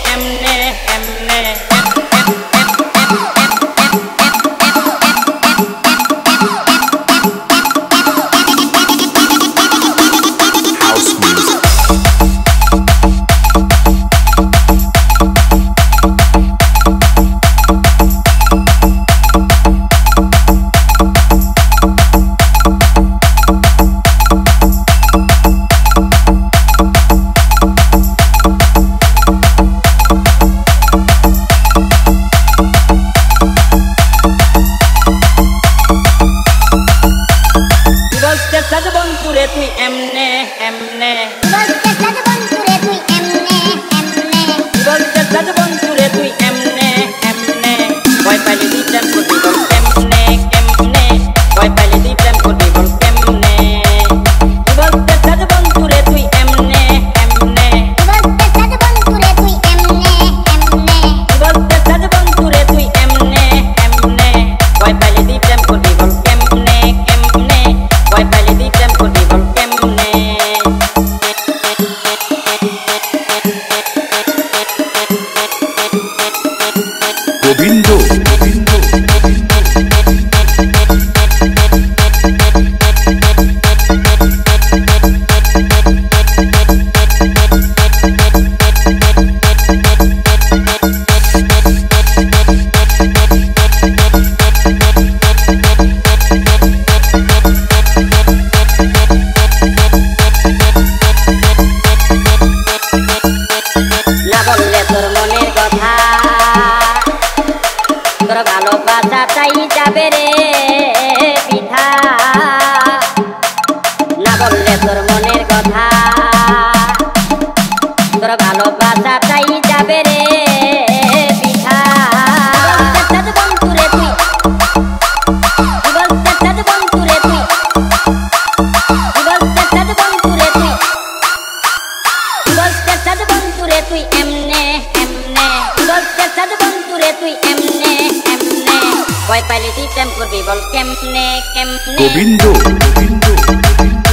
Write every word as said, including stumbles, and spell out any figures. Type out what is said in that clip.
এমনে এমনে বন্ধুরে তুই এমনে এমনে বলতে সাজ বন্ধুরে তুই এমনে এমনে বলতে সাজ বন্ধুরে তুই এমনে এমনে ভয় পাইলে দিতাম করবি বল কেমনে কেমনে ভয় পাইলে দিতাম করবি বল কেমনে বলতে সাজ বন্ধুরে তুই এমনে এমনে বলতে সাজ বন্ধুরে তুই এমনে এমনে বলতে সাজ বন্ধুরে তুই এমনে এমনে ভয় পাইলে দিতাম করবি বল কেমনে কেমনে ভয় পাইলে দিতাম করবি বল কেমনে গোবিন্দ গোবিন্দ না বললে তোর মনের কথা তোর ভালোবাসা চাই যাবে রে বিধা না বললে তোর মনের কথা তোর ভালোবাসা চাই যাবে রে বিধা বলতে সাজ বন্ধুরে তুই বলতে সাজ বন্ধুরে তুই বলতে সাজ বন্ধুরে তুই বলতে সাজ বন্ধুরে তুই এমনে এমনে বলতে সাজ বন্ধুরে তুই এমনে এমনে ভয় পাইলে দিতাম করবি বল কেমনে কেমনে গোবিন্দ গোবিন্দ